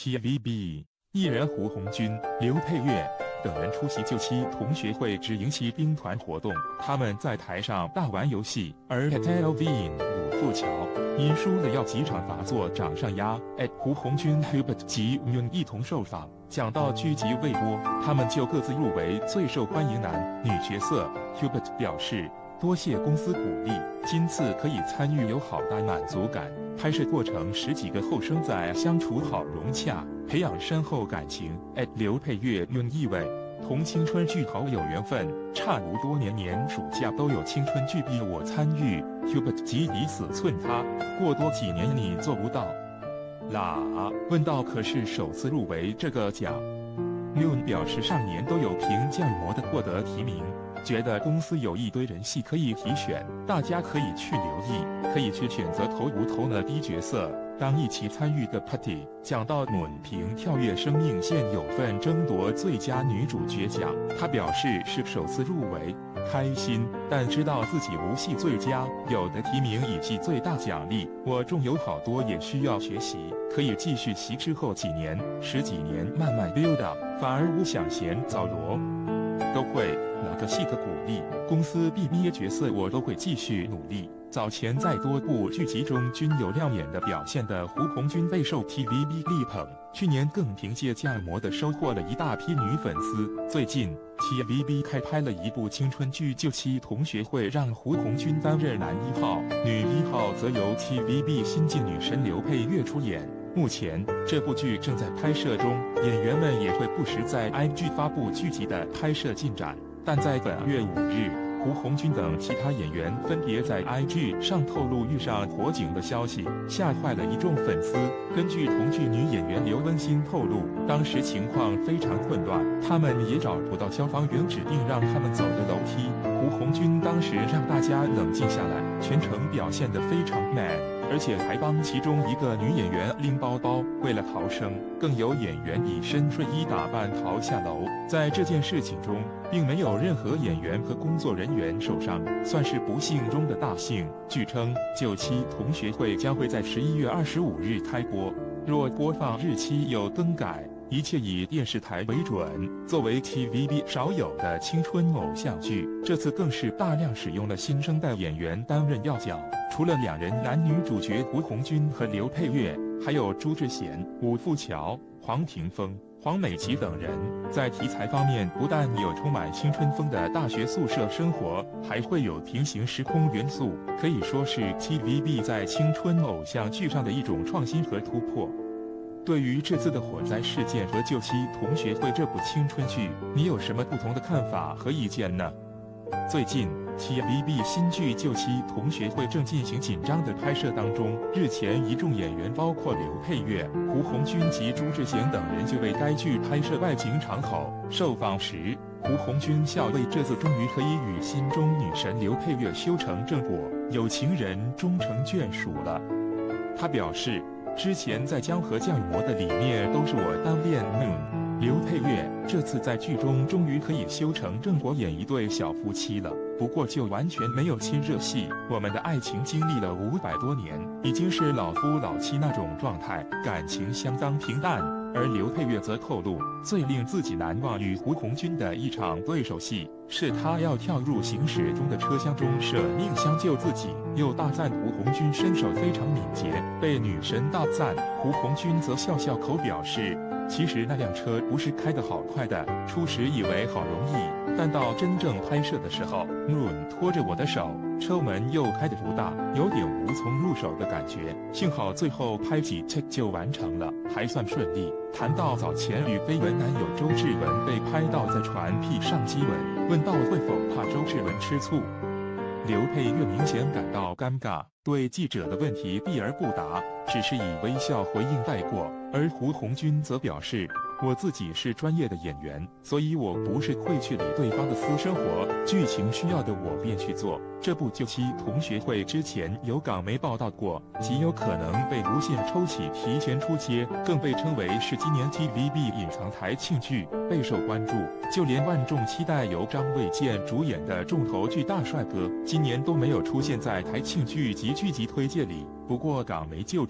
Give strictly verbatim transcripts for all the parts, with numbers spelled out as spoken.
T V B 艺人胡鸿钧、刘佩玥等人出席救妻同学会之迎妻兵团活动，他们在台上大玩游戏，而 at L V in 鲁富桥因输了要几场罚坐掌上压 at 胡鸿钧 Hubert 及 Moon 一同受访，讲到剧集未播，他们就各自入围最受欢迎男女角色。Hubert 表示，多谢公司鼓励，今次可以参与有好大满足感。拍摄过程十几个后生仔相处好融洽，培养深厚感情。at 刘佩玥用意味同青春剧好有缘分，差无多年年暑假都有青春剧逼我参与。Hubert 即以此寸他，过多几年你做不到啦？问到可是首次入围这个奖。Moon 表示上年都有凭降魔的获得提名，觉得公司有一堆人戏可以提选，大家可以去留意，可以去选择投不投呢 B 角色当一起参与的 party。 讲到 Moon 凭跳跃生命线有份争夺最佳女主角奖，她表示是首次入围，开心，但知道自己无戏最佳，有的提名以及最大奖励，我中有好多也需要学习，可以继续习之后几年十几年慢慢 build up， 反而无想嫌早罗都会哪个戏的鼓励，公司毕业角色我都会继续努力。早前在多部剧集中均有亮眼的表现的胡鸿钧备受 T V B 力捧，去年更凭借降魔的收获了一大批女粉丝。最近 T V B 开拍了一部青春剧《救妻同学会》，让胡鸿钧担任男一号，女一号则由 T V B 新晋女神刘佩玥出演。目前这部剧正在拍摄中，演员们也会不时在 I G 发布剧集的拍摄进展。但在本月五日，胡鸿钧等其他演员分别在 I G 上透露遇上火警的消息，吓坏了一众粉丝。根据同剧女演员刘温馨透露，当时情况非常混乱，他们也找不到消防员指定让他们走的楼梯。胡鸿钧当时让大家冷静下来，全程表现得非常 man， 而且还帮其中一个女演员拎包包。为了逃生，更有演员以身睡衣打扮逃下楼。在这件事情中，并没有任何演员和工作人员受伤，算是不幸中的大幸。据称，救妻同学会将会在十一月二十五日开播，若播放日期有更改，一切以电视台为准。作为 T V B 少有的青春偶像剧，这次更是大量使用了新生代演员担任要角。除了两人男女主角胡鸿钧和刘佩玥，还有朱智贤、武富桥、黄庭锋、黄美琪等人。在题材方面，不但有充满青春风的大学宿舍生活，还会有平行时空元素，可以说是 T V B 在青春偶像剧上的一种创新和突破。对于这次的火灾事件和救妻同学会这部青春剧，你有什么不同的看法和意见呢？最近 T V B 新剧《救妻同学会》正进行紧张的拍摄当中，日前一众演员包括刘佩玥、胡鸿钧及朱智贤等人就为该剧拍摄外景场口。受访时，胡鸿钧笑为这次终于可以与心中女神刘佩玥修成正果，有情人终成眷属了。他表示，之前在江河降魔的里面都是我单恋 Moon。刘佩玥这次在剧中终于可以修成正果，演一对小夫妻了。不过就完全没有亲热戏，我们的爱情经历了五百多年，已经是老夫老妻那种状态，感情相当平淡。而刘佩玥则透露，最令自己难忘与胡鸿钧的一场对手戏，是他要跳入行驶中的车厢中舍命相救自己，又大赞胡鸿钧身手非常敏捷，被女神大赞。胡鸿钧则笑笑口表示，其实那辆车不是开得好快的，初时以为好容易，但到真正拍摄的时候 ，Moon 拖着我的手，车门又开得不大，有点无从入手的感觉。幸好最后拍几 take 就完成了，还算顺利。谈到早前与绯闻男友周志伦被拍到在船屁上激吻，问到会否怕周志伦吃醋，刘佩玥明显感到尴尬，对记者的问题避而不答，只是以微笑回应带过。而胡鸿钧则表示，我自己是专业的演员，所以我不是会去理对方的私生活，剧情需要的我便去做。这部救妻同学会之前有港媒报道过，极有可能被无线抽起提前出街，更被称为是今年 T V B 隐藏台庆剧，备受关注。就连万众期待由张卫健主演的重头剧大帅哥，今年都没有出现在台庆剧及剧集推介里。不过港媒就指，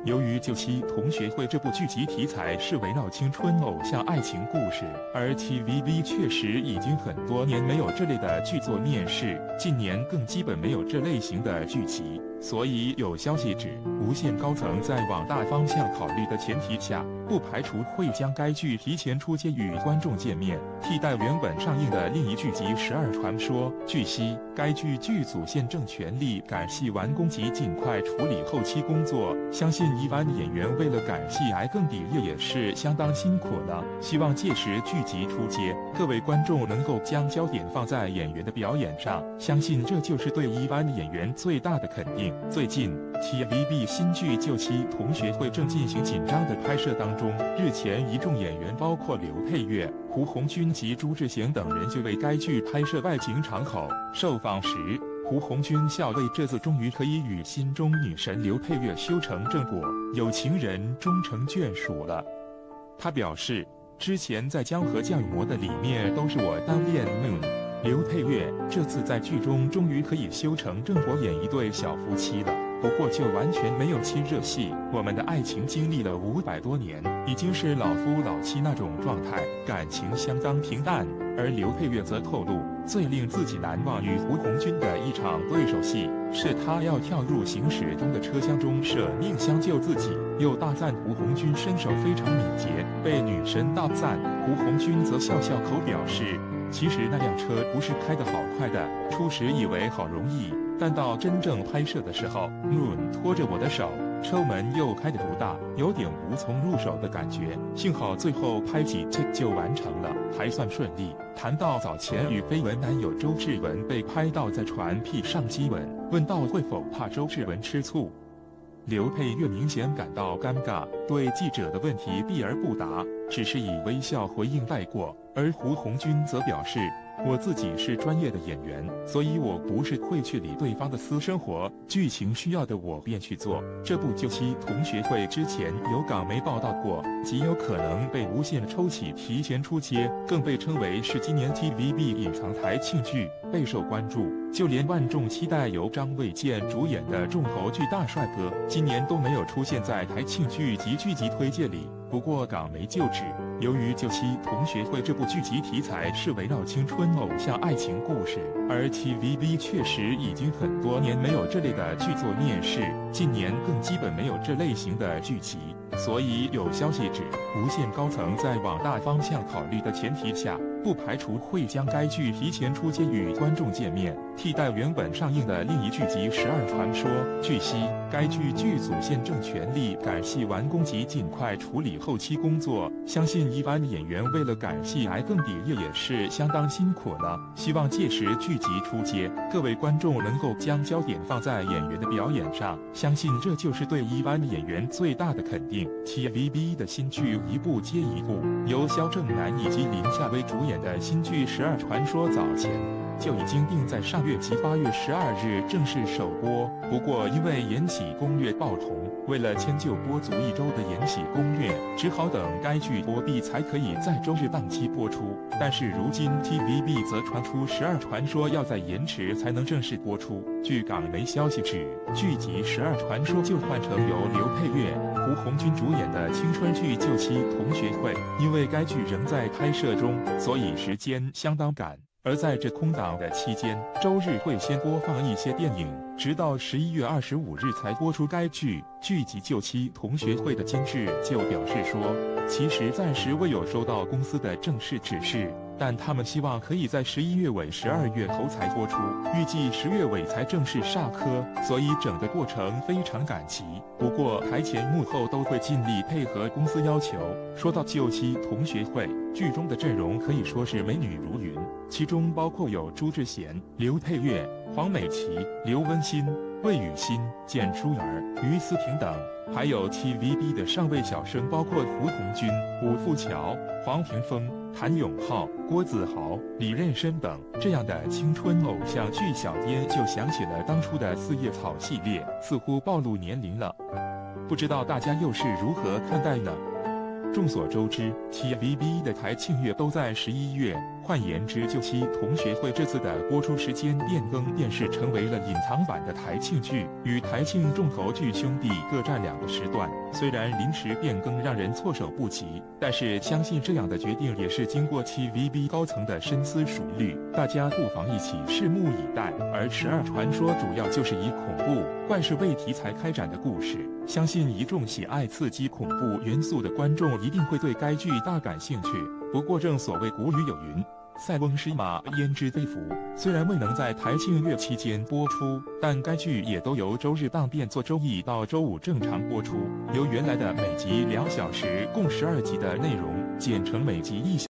由于《救妻同学会》这部剧集题材是围绕青春偶像爱情故事，而 T V B 确实已经很多年没有这类的剧作面世，近年更基本没有这类型的剧集，所以有消息指，无线高层在往大方向考虑的前提下，不排除会将该剧提前出街与观众见面，替代原本上映的另一剧集《十二传说》。据悉，该剧剧组现正全力赶戏完工及尽快处理后期工作，相信一般演员为了赶戏挨更抵夜也是相当辛苦的。希望届时剧集出街，各位观众能够将焦点放在演员的表演上，相信这就是对一般演员最大的肯定。最近 T V B 新剧《救妻同学会》正进行紧张的拍摄当中，日前一众演员包括刘佩玥、胡鸿钧及朱智贤等人就为该剧拍摄外景场口。受访时，胡鸿钧笑谓这次终于可以与心中女神刘佩玥修成正果，有情人终成眷属了。他表示，之前在《江河降雨魔》的里面都是我当恋 Moon。刘佩玥这次在剧中终于可以修成正果，演一对小夫妻了。不过就完全没有亲热戏，我们的爱情经历了五百多年，已经是老夫老妻那种状态，感情相当平淡。而刘佩玥则透露，最令自己难忘与胡鸿钧的一场对手戏，是他要跳入行驶中的车厢中舍命相救自己，又大赞胡鸿钧身手非常敏捷，被女神大赞。胡鸿钧则笑笑口表示，其实那辆车不是开得好快的，初时以为好容易，但到真正拍摄的时候 ，Moon 拖着我的手，车门又开得不大，有点无从入手的感觉。幸好最后拍几 take 就完成了，还算顺利。谈到早前与绯闻男友周志文被拍到在船屁上激吻，问到会否怕周志文吃醋，刘佩玥明显感到尴尬，对记者的问题避而不答，只是以微笑回应带过。而胡鸿钧则表示，我自己是专业的演员，所以我不是会去理对方的私生活，剧情需要的我便去做。这部《救妻同学会》之前有港媒报道过，极有可能被无线抽起提前出街，更被称为是今年 T V B 隐藏台庆剧，备受关注。就连万众期待由张卫健主演的重头剧《大帅哥》，今年都没有出现在台庆剧及剧集推介里。不过港媒就指，由于《救妻同学会》这部剧集题材是围绕青春偶像爱情故事，而 T V B 确实已经很多年没有这类的剧作面世，近年更基本没有这类型的剧集，所以有消息指，无线高层在往大方向考虑的前提下，不排除会将该剧提前出街与观众见面，替代原本上映的另一剧集《十二传说》。据悉，该剧剧组现正全力赶戏完工及尽快处理后期工作，相信一般演员为了赶戏挨更抵夜也是相当辛苦了。希望届时剧集出街，各位观众能够将焦点放在演员的表演上，相信这就是对一般演员最大的肯定。T V B 的新剧一部接一部，由萧正楠以及林夏薇主演的新剧《十二传说》早前就已经定在上月及八月十二日正式首播。不过因为《延禧攻略》爆红，为了迁就播足一周的《延禧攻略》，只好等该剧播毕才可以在周日档期播出。但是如今 T V B 则传出《十二传说》要在延迟才能正式播出。据港媒消息指，剧集《十二传说》就换成由刘佩玥、胡鸿钧主演的青春剧《救妻同学会》，因为该剧仍在拍摄中，所以时间相当赶。而在这空档的期间，周日会先播放一些电影，直到十一月二十五日才播出该剧。剧集《救妻同学会》的监制就表示说，其实暂时未有收到公司的正式指示，但他们希望可以在十一月尾、十二月头才播出，预计十月尾才正式煞科，所以整个过程非常赶急。不过台前幕后都会尽力配合公司要求。说到《救妻同学会》，剧中的阵容可以说是美女如云，其中包括有朱智贤、刘佩玥、黄美琪、刘温馨、魏雨欣、简舒儿、于思婷等，还有 T V B 的上位小生，包括胡鸿钧、武富桥、黄庭锋、谭永浩、郭子豪、李任深等。这样的青春偶像剧小编就想起了当初的四叶草系列，似乎暴露年龄了。不知道大家又是如何看待呢？ 众所周知 ，T V B 的台庆月都在十一月，换言之，救七同学会这次的播出时间变更，便是成为了隐藏版的台庆剧，与台庆重头剧兄弟各占两个时段。虽然临时变更让人措手不及，但是相信这样的决定也是经过 T V B 高层的深思熟虑，大家不妨一起拭目以待。而《十二传说》主要就是以恐怖、怪事为题材开展的故事，相信一众喜爱刺激恐怖元素的观众一定会对该剧大感兴趣。不过正所谓古语有云，塞翁失马焉知非福。虽然未能在台庆月期间播出，但该剧也都由周日档变作周一到周五正常播出，由原来的每集两小时共十二集的内容减成每集一小时。